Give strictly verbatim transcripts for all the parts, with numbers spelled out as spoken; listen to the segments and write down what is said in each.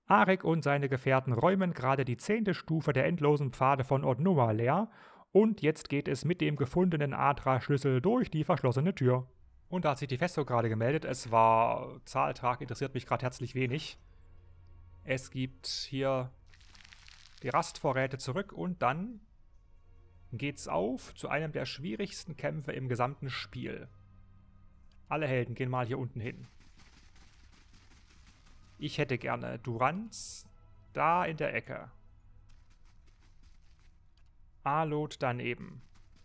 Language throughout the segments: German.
Arik und seine Gefährten räumen gerade die zehnte Stufe der endlosen Pfade von Ord-Numa leer und jetzt geht es mit dem gefundenen Adra-Schlüssel durch die verschlossene Tür. Und da hat sich die Festo gerade gemeldet. Es war Zahltag, interessiert mich gerade herzlich wenig. Es gibt hier die Rastvorräte zurück und dann geht's auf zu einem der schwierigsten Kämpfe im gesamten Spiel. Alle Helden gehen mal hier unten hin. Ich hätte gerne Duranz da in der Ecke. Alot daneben.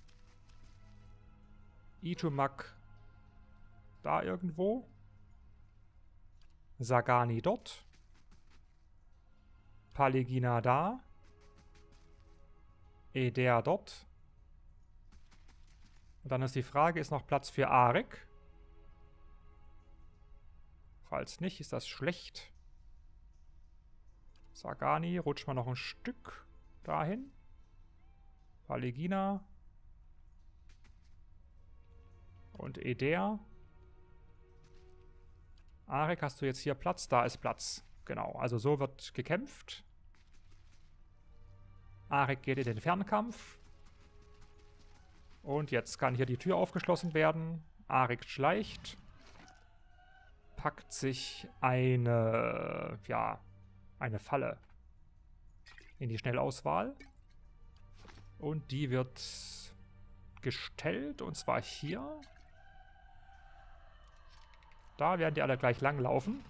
Itumak da irgendwo. Sagani dort. Paligina da. Eder dort. Und dann ist die Frage, ist noch Platz für Arik? Falls nicht, ist das schlecht. Sagani, rutscht mal noch ein Stück dahin. Paligina. Und Eder. Arik, hast du jetzt hier Platz? Da ist Platz. Genau, also so wird gekämpft. Arik geht in den Fernkampf. Und jetzt kann hier die Tür aufgeschlossen werden. Arik schleicht. Packt sich eine, ja, eine Falle in die Schnellauswahl. Und die wird gestellt, und zwar hier. Da werden die alle gleich lang laufen.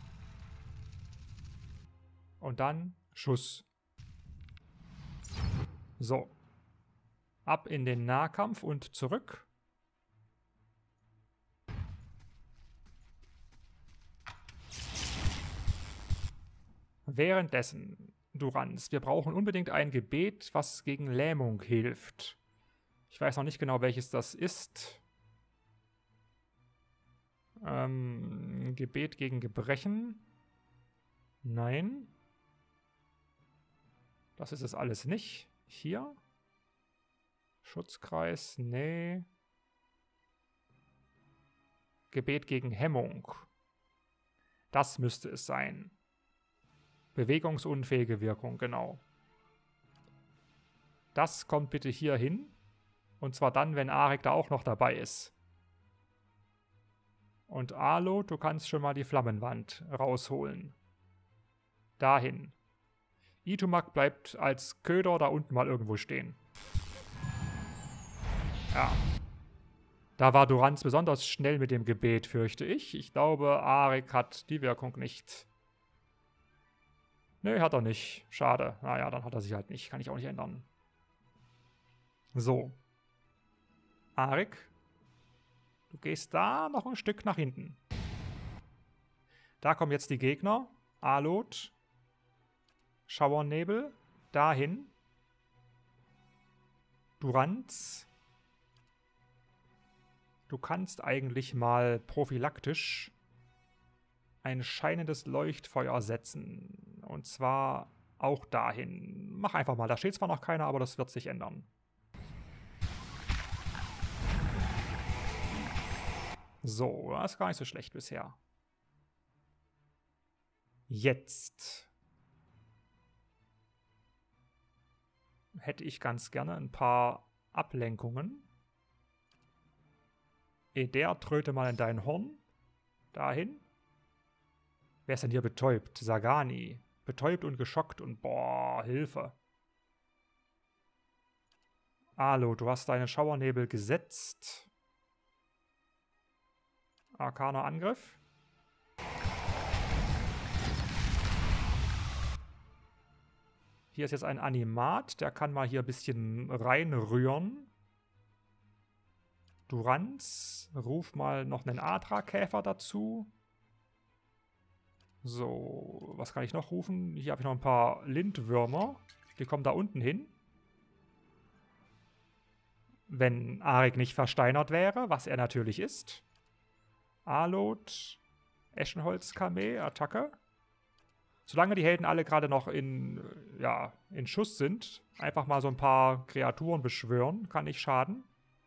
Und dann Schuss. So. Ab in den Nahkampf und zurück. Währenddessen, Duranz, wir brauchen unbedingt ein Gebet, was gegen Lähmung hilft. Ich weiß noch nicht genau, welches das ist. Ähm, Gebet gegen Gebrechen. Nein. Das ist es alles nicht. Hier. Schutzkreis, nee. Gebet gegen Hemmung. Das müsste es sein. Bewegungsunfähige Wirkung, genau. Das kommt bitte hier hin. Und zwar dann, wenn Arik da auch noch dabei ist. Und Alot, du kannst schon mal die Flammenwand rausholen. Dahin. Itumak bleibt als Köder da unten mal irgendwo stehen. Ja. Da war Duranz besonders schnell mit dem Gebet, fürchte ich. Ich glaube, Arik hat die Wirkung nicht. Nö, hat er nicht. Schade. Naja, dann hat er sich halt nicht. Kann ich auch nicht ändern. So. Arik. Du gehst da noch ein Stück nach hinten. Da kommen jetzt die Gegner. Alot. Schauernebel. Dahin. Duranz. Du kannst eigentlich mal prophylaktisch ein scheinendes Leuchtfeuer setzen. Und zwar auch dahin. Mach einfach mal. Da steht zwar noch keiner, aber das wird sich ändern. So, das ist gar nicht so schlecht bisher. Jetzt hätte ich ganz gerne ein paar Ablenkungen. Eder, tröte mal in dein Horn. Dahin. Wer ist denn hier betäubt? Sagani. Betäubt und geschockt und boah, Hilfe. Alot, du hast deine Schauernebel gesetzt. Arkaner Angriff. Hier ist jetzt ein Animat, der kann mal hier ein bisschen reinrühren. Duranz, ruf mal noch einen Adra-Käfer dazu. So, was kann ich noch rufen? Hier habe ich noch ein paar Lindwürmer. Die kommen da unten hin. Wenn Arik nicht versteinert wäre, was er natürlich ist. Alot, Eschenholz-Kameh, Attacke. Solange die Helden alle gerade noch in, ja, in Schuss sind, einfach mal so ein paar Kreaturen beschwören, kann nicht schaden.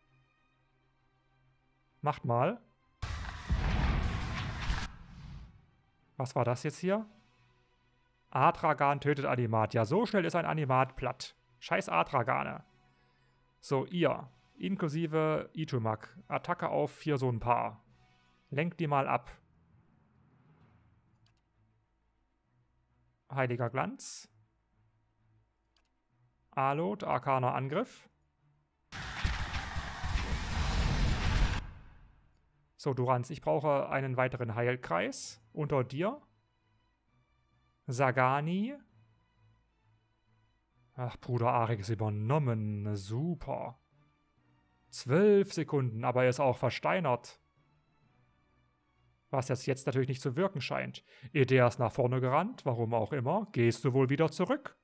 Macht mal. Was war das jetzt hier? Atragan tötet Animat. Ja, so schnell ist ein Animat platt. Scheiß Atragane. So, ihr. Inklusive Itumak. Attacke auf hier so ein paar. Lenkt die mal ab. Heiliger Glanz. Alot, arkaner Angriff. So, Durans, ich brauche einen weiteren Heilkreis. Unter dir. Sagani. Ach, Bruder Arik ist übernommen. Super. Zwölf Sekunden, aber er ist auch versteinert. Was jetzt, jetzt natürlich nicht zu wirken scheint. Edea ist nach vorne gerannt, warum auch immer. Gehst du wohl wieder zurück?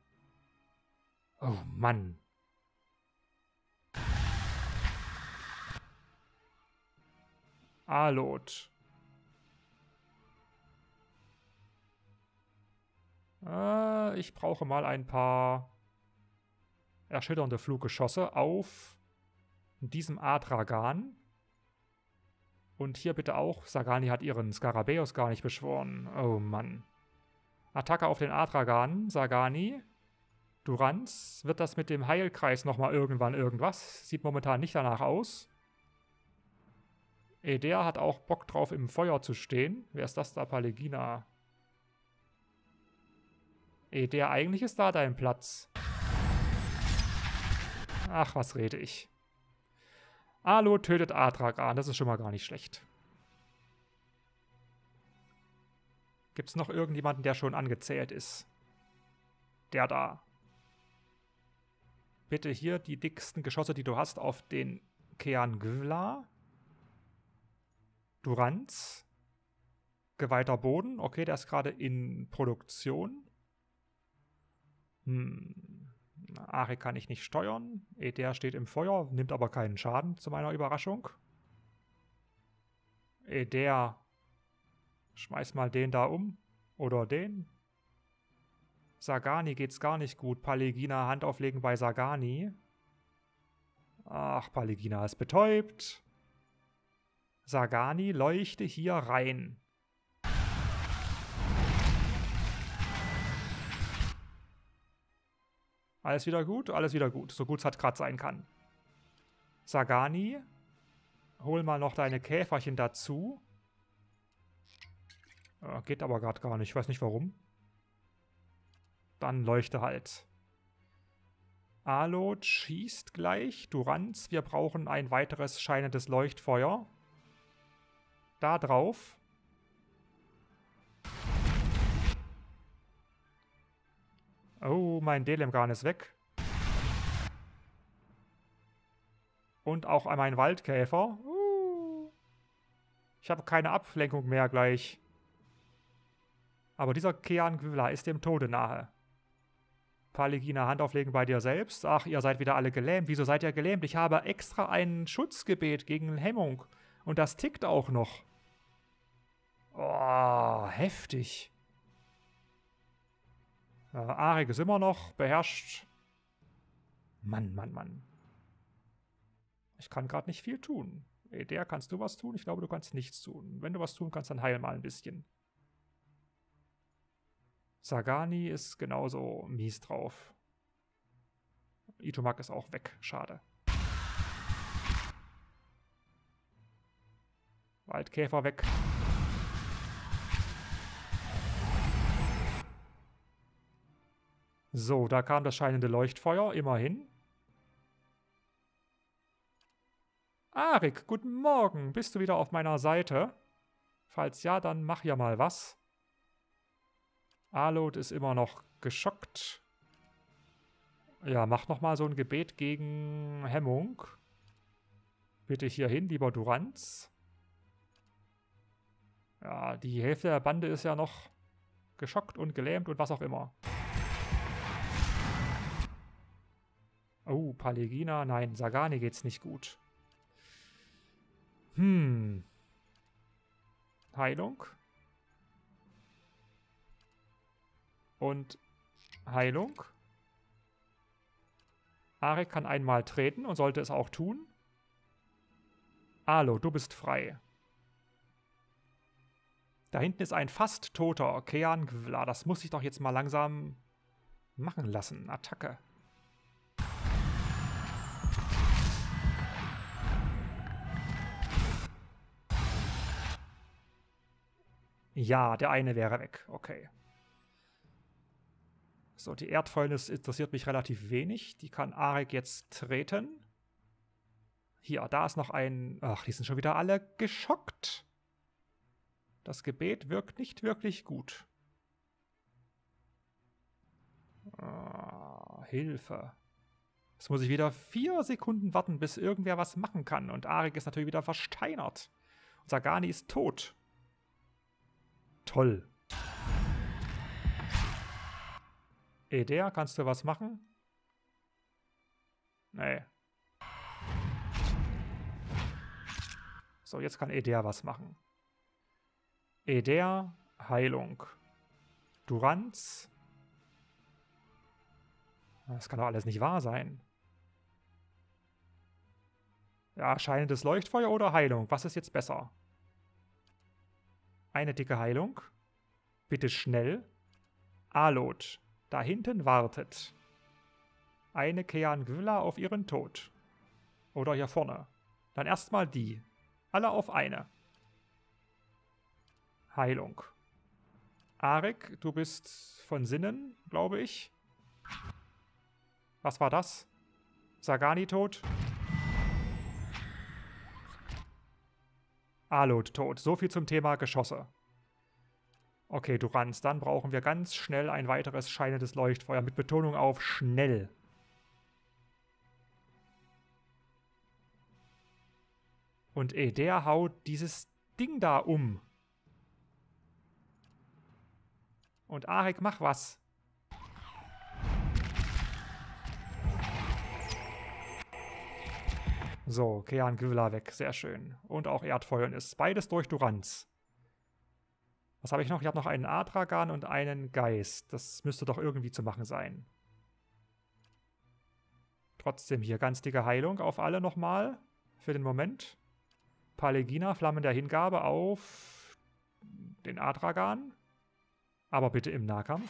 Oh Mann. Alot. Äh, ich brauche mal ein paar erschütternde Fluggeschosse auf diesem Atragan. Und hier bitte auch, Sagani hat ihren Skarabäus gar nicht beschworen. Oh Mann. Attacke auf den Atragan, Sagani. Durans, wird das mit dem Heilkreis nochmal irgendwann irgendwas? Sieht momentan nicht danach aus. Edea hat auch Bock drauf, im Feuer zu stehen. Wer ist das da? Palegina. Edea, eigentlich ist da dein Platz. Ach, was rede ich. Alo tötet Atragan, das ist schon mal gar nicht schlecht. Gibt es noch irgendjemanden, der schon angezählt ist? Der da. Bitte hier die dicksten Geschosse, die du hast, auf den Keangvla. Durans. Geweihter Boden. Okay, der ist gerade in Produktion. Hm. Arik kann ich nicht steuern. Edea steht im Feuer, nimmt aber keinen Schaden, zu meiner Überraschung. Edea. Schmeiß mal den da um. Oder den. Sagani geht's gar nicht gut. Palegina Hand auflegen bei Sagani. Ach, Palegina ist betäubt. Sagani, leuchte hier rein. Alles wieder gut? Alles wieder gut. So gut es halt gerade sein kann. Sagani, hol mal noch deine Käferchen dazu. Äh, geht aber gerade gar nicht. Ich weiß nicht warum. Dann leuchte halt. Alot schießt gleich. Durans, wir brauchen ein weiteres scheinendes Leuchtfeuer. Da drauf. Oh, mein Delemgan ist weg. Und auch mein Waldkäfer. Uh. Ich habe keine Ablenkung mehr gleich. Aber dieser Keangvla ist dem Tode nahe. Palegina, Hand auflegen bei dir selbst. Ach, ihr seid wieder alle gelähmt. Wieso seid ihr gelähmt? Ich habe extra ein Schutzgebet gegen Hemmung. Und das tickt auch noch. Oh, heftig. Äh, Arik ist immer noch beherrscht. Mann, Mann, Mann. Ich kann gerade nicht viel tun. Edea, kannst du was tun? Ich glaube, du kannst nichts tun. Wenn du was tun kannst, dann heil mal ein bisschen. Sagani ist genauso mies drauf. Itumak ist auch weg. Schade. Waldkäfer weg. So, da kam das scheinende Leuchtfeuer. Immerhin. Arik, guten Morgen. Bist du wieder auf meiner Seite? Falls ja, dann mach ja mal was. Alot ist immer noch geschockt. Ja, mach nochmal so ein Gebet gegen Hemmung. Bitte hier hin, lieber Durans. Ja, die Hälfte der Bande ist ja noch geschockt und gelähmt und was auch immer. Oh, Palegina. Nein, Sagani geht's nicht gut. Hm. Heilung. Und Heilung. Arik kann einmal treten und sollte es auch tun. Alo, du bist frei. Da hinten ist ein fast toter Kean Gwla. Das muss ich doch jetzt mal langsam machen lassen. Attacke. Ja, der eine wäre weg. Okay. So, die Erdfäulnis interessiert mich relativ wenig. Die kann Arik jetzt treten. Hier, da ist noch ein... Ach, die sind schon wieder alle geschockt. Das Gebet wirkt nicht wirklich gut. Ah, Hilfe. Jetzt muss ich wieder vier Sekunden warten, bis irgendwer was machen kann. Und Arik ist natürlich wieder versteinert. Und Sagani ist tot. Toll. Eder, kannst du was machen? Nee. So, jetzt kann Eder was machen. Eder, Heilung. Duranz. Das kann doch alles nicht wahr sein. Ja, scheinendes Leuchtfeuer oder Heilung? Was ist jetzt besser? Eine dicke Heilung. Bitte schnell. Alot. Da hinten wartet. Eine Kean Gwla auf ihren Tod. Oder hier vorne. Dann erstmal die. Alle auf eine. Heilung. Arik, du bist von Sinnen, glaube ich. Was war das? Sagani tot. Alot tot. So viel zum Thema Geschosse. Okay, Duranz, dann brauchen wir ganz schnell ein weiteres scheinendes Leuchtfeuer mit Betonung auf schnell. Und eh, der haut dieses Ding da um. Und Arik, mach was. So, Kean Gwla weg, sehr schön. Und auch Erdfäulnis. Beides durch Duranz. Was habe ich noch? Ich habe noch einen Adragan und einen Geist. Das müsste doch irgendwie zu machen sein. Trotzdem hier ganz dicke Heilung auf alle nochmal. Für den Moment. Palegina, Flammen der Hingabe auf den Adragan. Aber bitte im Nahkampf.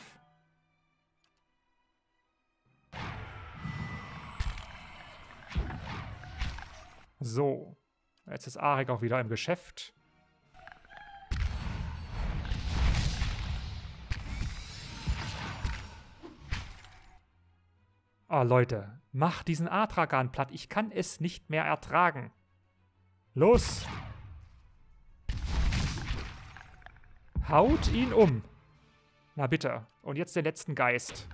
So. Jetzt ist Arik auch wieder im Geschäft. Oh, Leute, mach diesen Adragan platt. Ich kann es nicht mehr ertragen. Los! Haut ihn um. Na bitte. Und jetzt den letzten Geist.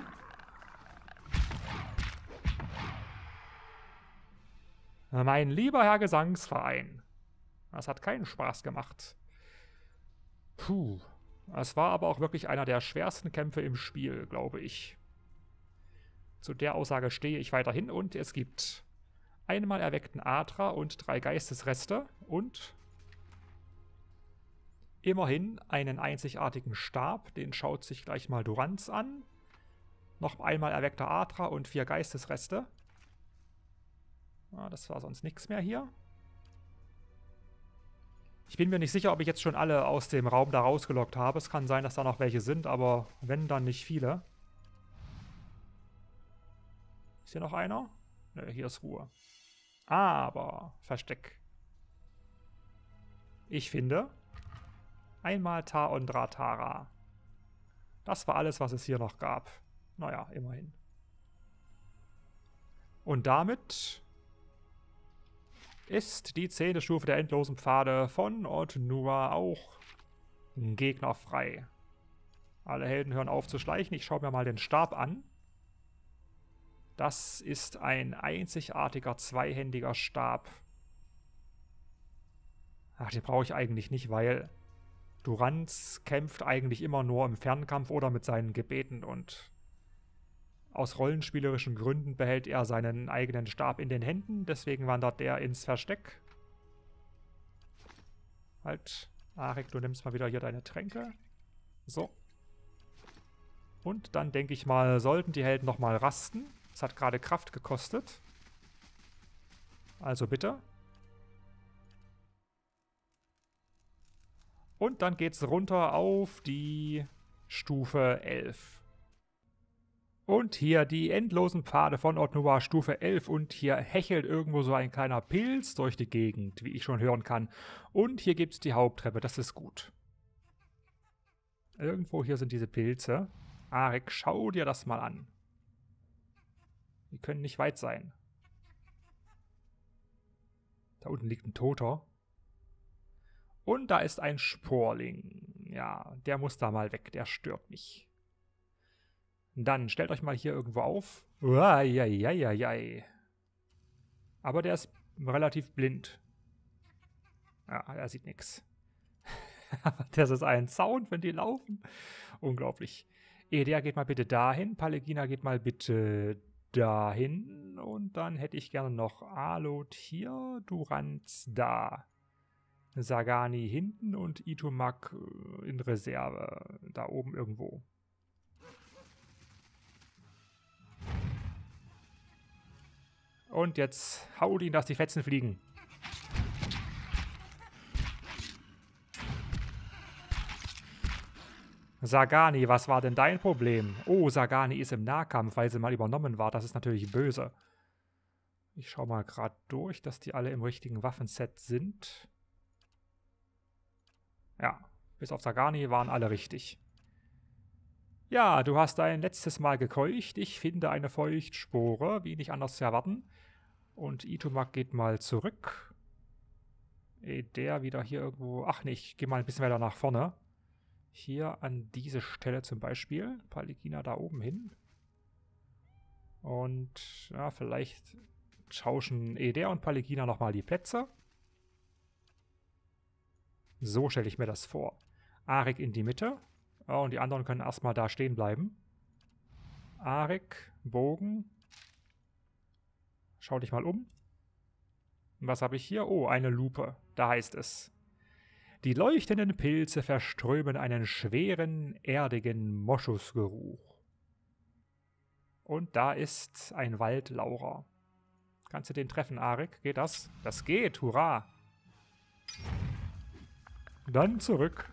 Mein lieber Herr Gesangsverein. Das hat keinen Spaß gemacht. Puh. Es war aber auch wirklich einer der schwersten Kämpfe im Spiel, glaube ich. Zu der Aussage stehe ich weiterhin und es gibt einmal erweckten Adra und drei Geistesreste und immerhin einen einzigartigen Stab. Den schaut sich gleich mal Duranz an. Noch einmal erweckter Adra und vier Geistesreste. Ah, das war sonst nichts mehr hier. Ich bin mir nicht sicher, ob ich jetzt schon alle aus dem Raum da rausgelockt habe. Es kann sein, dass da noch welche sind, aber wenn, dann nicht viele. Ist hier noch einer? Ne, hier ist Ruhe. Aber Versteck. Ich finde einmal Ta und Ratara. Das war alles, was es hier noch gab. Naja, immerhin. Und damit ist die zehnte Stufe der endlosen Pfade von Otnua auch gegnerfrei. Alle Helden hören auf zu schleichen. Ich schaue mir mal den Stab an. Das ist ein einzigartiger zweihändiger Stab. Ach, den brauche ich eigentlich nicht, weil Duranz kämpft eigentlich immer nur im Fernkampf oder mit seinen Gebeten und aus rollenspielerischen Gründen behält er seinen eigenen Stab in den Händen, deswegen wandert der ins Versteck. Halt, Arik, du nimmst mal wieder hier deine Tränke. So. Und dann denke ich mal, sollten die Helden nochmal rasten. Es hat gerade Kraft gekostet. Also bitte. Und dann geht's runter auf die Stufe elf. Und hier die endlosen Pfade von Ord-Nubbar Stufe elf. Und hier hechelt irgendwo so ein kleiner Pilz durch die Gegend, wie ich schon hören kann. Und hier gibt's die Haupttreppe, das ist gut. Irgendwo hier sind diese Pilze. Arik, schau dir das mal an. Die können nicht weit sein. Da unten liegt ein Toter. Und da ist ein Sporling. Ja, der muss da mal weg, der stört mich. Dann stellt euch mal hier irgendwo auf. Uaiaiaiai. Aber der ist relativ blind. Ja, er sieht nichts. Das ist ein Sound, wenn die laufen. Unglaublich. Edea geht mal bitte dahin. Palegina geht mal bitte dahin. Und dann hätte ich gerne noch Alot hier. Duranz da. Sagani hinten und Itumak in Reserve. Da oben irgendwo. Und jetzt haut ihn, dass die Fetzen fliegen. Sagani, was war denn dein Problem? Oh, Sagani ist im Nahkampf, weil sie mal übernommen war. Das ist natürlich böse. Ich schaue mal gerade durch, dass die alle im richtigen Waffenset sind. Ja, bis auf Sagani waren alle richtig. Ja, du hast ein letztes Mal gekeucht. Ich finde eine Feuchtspore, wie nicht anders zu erwarten. Und Itumak geht mal zurück. Eh, der wieder hier irgendwo... Ach nee, ich gehe mal ein bisschen weiter nach vorne. Hier an diese Stelle zum Beispiel. Palegina da oben hin. Und ja, vielleicht tauschen Edea und Palegina nochmal die Plätze. So stelle ich mir das vor. Arik in die Mitte. Ja, und die anderen können erstmal da stehen bleiben. Arik, Bogen. Schau dich mal um. Was habe ich hier? Oh, eine Lupe. Da heißt es: Die leuchtenden Pilze verströmen einen schweren, erdigen Moschusgeruch. Und da ist ein Waldlaurer. Kannst du den treffen, Arik? Geht das? Das geht, hurra! Dann zurück.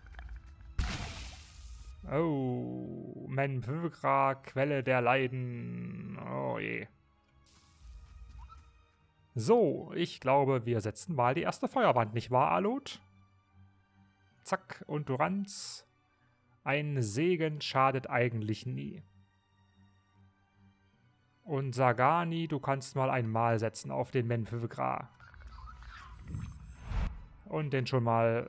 Oh, Menvögra, Quelle der Leiden. Oh je. So, ich glaube, wir setzen mal die erste Feuerwand, nicht wahr, Alot? Zack, und Duranz. Ein Segen schadet eigentlich nie. Und Sagani, du kannst mal ein Mal setzen auf den Menvögra. Und den schon mal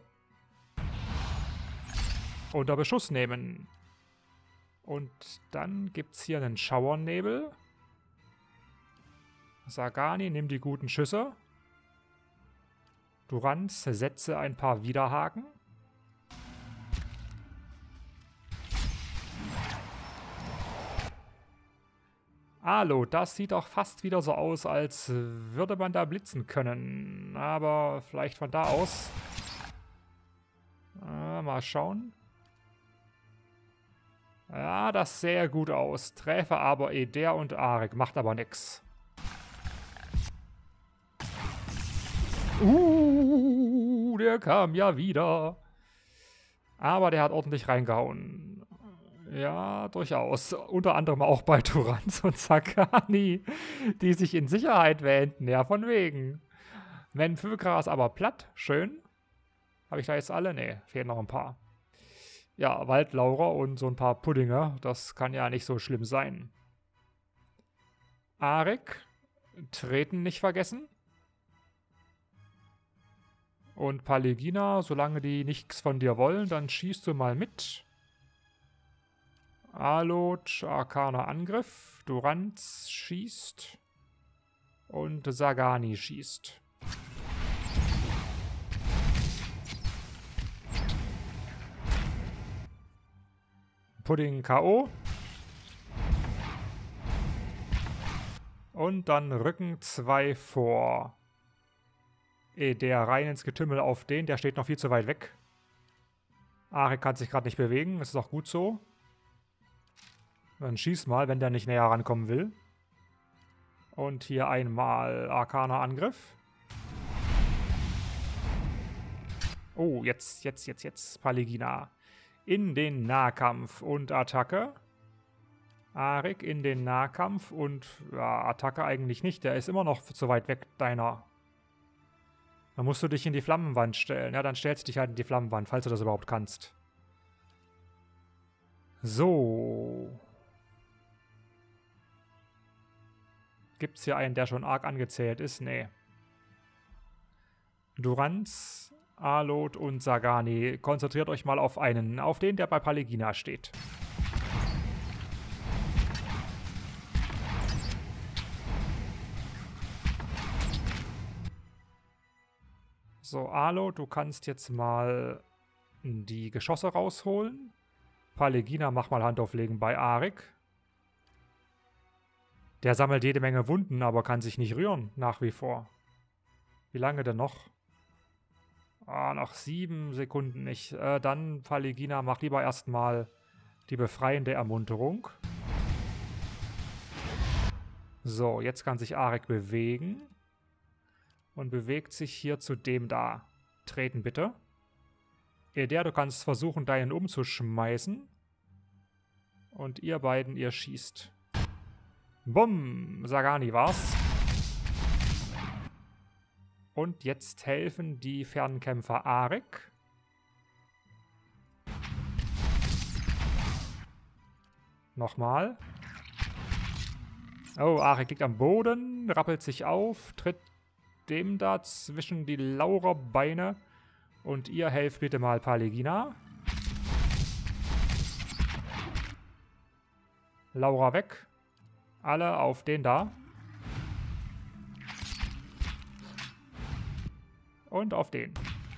unter Beschuss nehmen. Und dann gibt's hier einen Schauernebel. Sagani, nimm die guten Schüsse. Duranz, setze ein paar Widerhaken. Alot, das sieht doch fast wieder so aus, als würde man da blitzen können. Aber vielleicht von da aus. Äh, mal schauen. Ja, das sähe gut aus. Träfe aber Edea und Arik. Macht aber nix. Uh, der kam ja wieder. Aber der hat ordentlich reingehauen. Ja, durchaus. Unter anderem auch bei Duranz und Sagani, die sich in Sicherheit wähnten. Ja, von wegen. Menvögra ist aber platt. Schön. Habe ich da jetzt alle? Ne, fehlen noch ein paar. Ja, Waldlaurer und so ein paar Puddinge. Das kann ja nicht so schlimm sein. Arik, treten nicht vergessen. Und Palegina, solange die nichts von dir wollen, dann schießt du mal mit. Alot, arkaner Angriff. Duranz schießt. Und Sagani schießt. Pudding K O. Und dann rücken zwei vor. Eh, der rein ins Getümmel auf den, der steht noch viel zu weit weg. Arik kann sich gerade nicht bewegen, das ist auch gut so. Dann schieß mal, wenn der nicht näher rankommen will. Und hier einmal arkaner Angriff. Oh, jetzt, jetzt, jetzt, jetzt. Paligina. In den Nahkampf und Attacke. Arik in den Nahkampf und ja, Attacke eigentlich nicht. Der ist immer noch zu weit weg, deiner. Dann musst du dich in die Flammenwand stellen. Ja, dann stellst du dich halt in die Flammenwand, falls du das überhaupt kannst. So. Gibt es hier einen, der schon arg angezählt ist? Nee. Duranz, Alot und Sagani. Konzentriert euch mal auf einen, auf den, der bei Paligina steht. So, Alot, du kannst jetzt mal die Geschosse rausholen. Paligina, mach mal Handauflegen bei Arik. Der sammelt jede Menge Wunden, aber kann sich nicht rühren, nach wie vor. Wie lange denn noch? Ah, noch sieben Sekunden nicht. Äh, dann, Paligina, mach lieber erstmal die befreiende Ermunterung. So, jetzt kann sich Arik bewegen. Und bewegt sich hier zu dem da. Treten bitte. Eder, du kannst versuchen, deinen umzuschmeißen. Und ihr beiden, ihr schießt. Bumm! Sagani war's. Und jetzt helfen die Fernkämpfer Arik. Nochmal. Oh, Arik liegt am Boden, rappelt sich auf, tritt dem da zwischen die Laura-Beine. Und ihr helft bitte mal Paligina. Laura weg. Alle auf den da. Und auf den.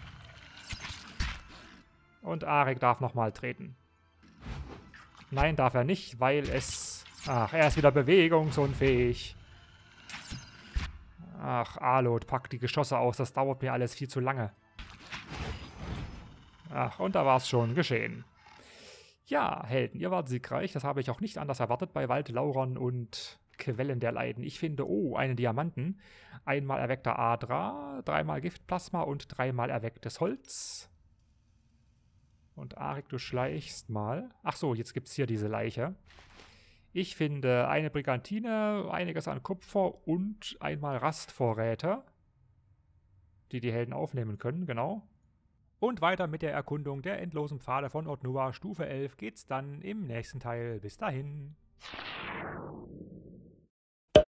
Und Arik darf nochmal treten. Nein, darf er nicht, weil es... Ach, er ist wieder bewegungsunfähig. Ach, Alot, pack die Geschosse aus. Das dauert mir alles viel zu lange. Ach, und da war es schon geschehen. Ja, Helden, ihr wart siegreich. Das habe ich auch nicht anders erwartet bei Waldlaurern und Quellen der Leiden. Ich finde, oh, einen Diamanten. Einmal erweckter Adra, dreimal Giftplasma und dreimal erwecktes Holz. Und Arik, du schleichst mal. Ach so, jetzt gibt es hier diese Leiche. Ich finde eine Brigantine, einiges an Kupfer und einmal Rastvorräte, die die Helden aufnehmen können, genau. Und weiter mit der Erkundung der endlosen Pfade von Ord Nua Stufe elf geht's dann im nächsten Teil. Bis dahin.